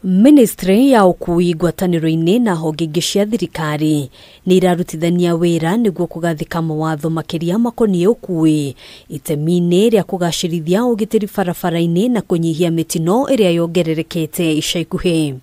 Ministry ya UKUI ngwatanĩro-inĩ na honge ingĩ cia thirikari nĩ irarutithania wĩra nĩguo kũgathĩka mawatho makĩria makoniĩ ũkui itemi-inĩ rĩa kũgacĩrithia ũgitĩri barabara-inĩ na kũnyihia mĩtino ĩrĩa yongererekete ica ikuhĩ.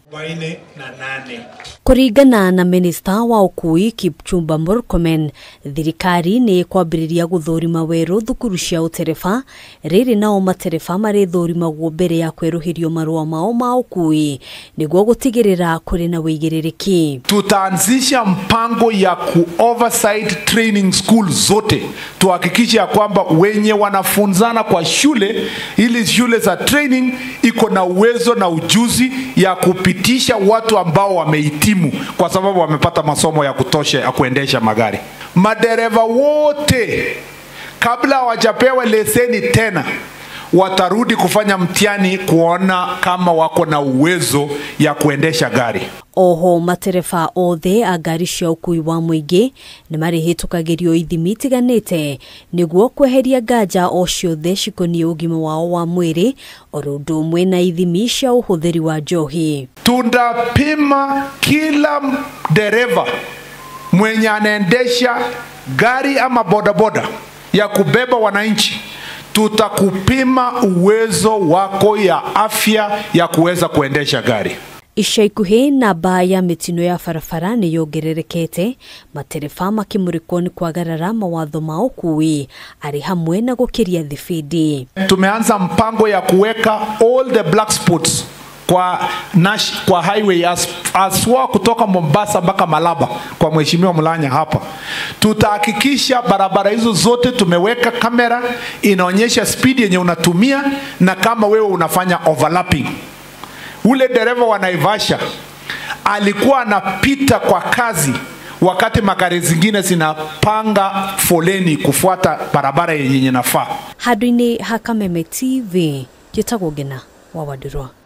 Kũringana na Minister wa UKUI KIPCHUMBA MURKOMEN, thirikari nĩ kwambĩrĩria gũthũrima werũ thukuru cia UTEREBA rĩrĩ nao MATEREBA marĩthũrimagwo mbere ya kwerũhĩrio marũa mao ma UKUI nĩguo gũtigĩrĩra kũrĩ na wĩigĩrĩrĩki. Tutaanzisha mpango ya ku-oversight training school zote tuhakikisha kwamba wenye wanafunzana kwa shule ili shule za training iko na uwezo na ujuzi ya kupitisha watu ambao wamehitimu kwa sababu wamepata masomo ya kutosha ya kuendesha magari. Madereva wote kabla hawajapewa leseni tena watarudi kufanya mtihani kuona kama wako na uwezo ya kuendesha gari. Oho matereba othe a ngari cia ũkui wa mũingĩ nĩ marĩhĩtũkagĩrio ithimi itiganĩte nĩguo kweheria nganja o ciothe cikoniĩ ũgima wao wa mwĩrĩ oro ũndũ ũmwe na ithimi cia ũhũthĩri wa njohi. Tunapima kila dereva mwenye anaendesha gari ama bodaboda ya kubeba wananchi. Tutakupima uwezo wako ya afya ya kuweza kuendesha gari. Ica ikuhĩ namba ya mĩtino ya barabara nĩ yongererekete, matereba makĩmũrĩkwo nĩ kwagarara mawatho ma ũkui arĩ hamwe na gũkĩria thibindi. Tumeanza mpango ya kuweka all the black spots kwa highway aswa kutoka Mombasa mpaka Malaba kwa mheshimiwa Mulanya hapa. Tutahakikisha barabara hizo zote tumeweka kamera inaonyesha speed yenye unatumia na kama wewe unafanya overlapping. Ule dereva wa Naivasha alikuwa anapita kwa kazi wakati magari zingine zinapanga foleni kufuata barabara yenye inafaa. Handũ-inĩ ha Kameme TV, njĩtagwo Ngina wa Wadurwa.